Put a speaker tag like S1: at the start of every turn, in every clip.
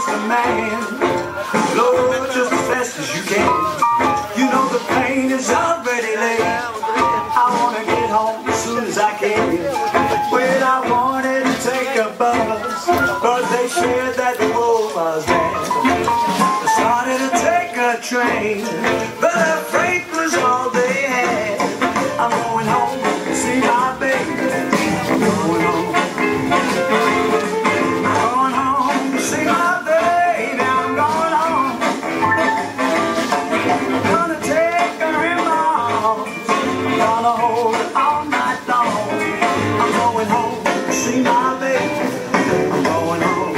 S1: just a man. Blow just as fast as you can. You know the plane is already late. I wanna get home as soon as I can. When I wanted to take a bus, but they said that the road was bad. I started to take a train, but the freight was all they had. I'm going home to see my baby. I'm going home. I'm going home to see my baby. I'm going home. I'm gonna take her in my arms. I'm gonna hold her all night long. I'm going home to see my baby. I'm going home.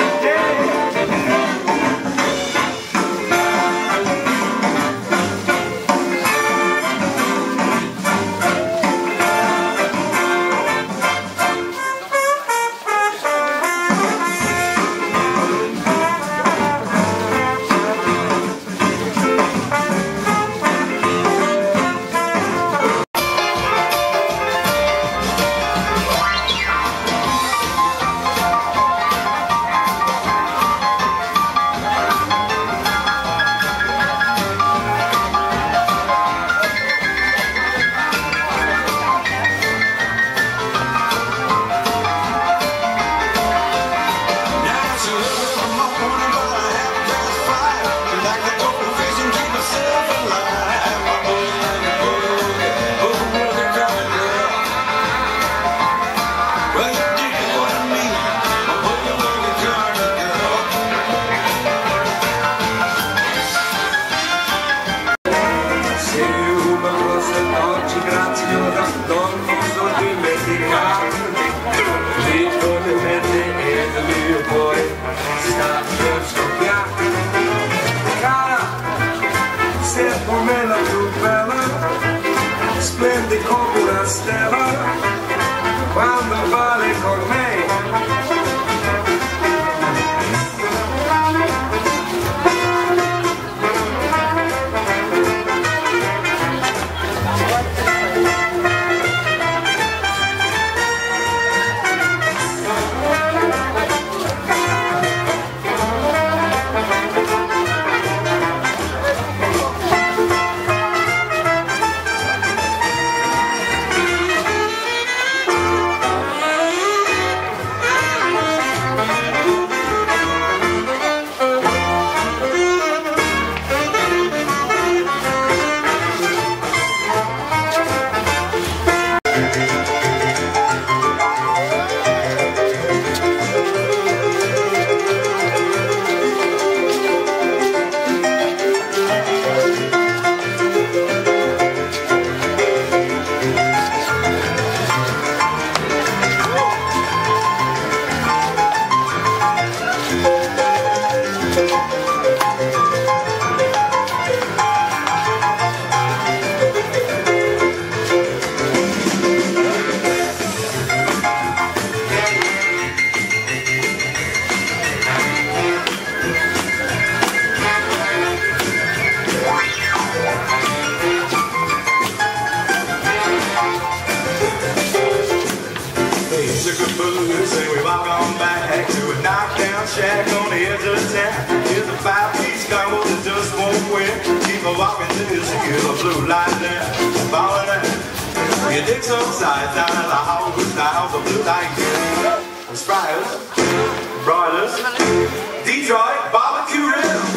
S1: Splende come una stella quando vale con me. Say we walk on back to a knockdown shack on the edge of town. Here's a 5-piece combo that just won't quit. Keep on walking till you see the blue light there. Falling out. You dig some sides down at the Hollywood style. The blue light here. Spryers, Broilers, Detroit, Barbecue Ribs.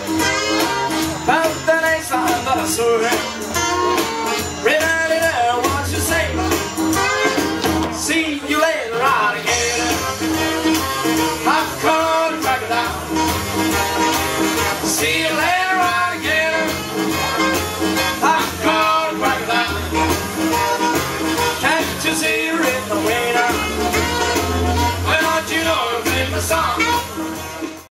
S2: Tante lei sa andare a sole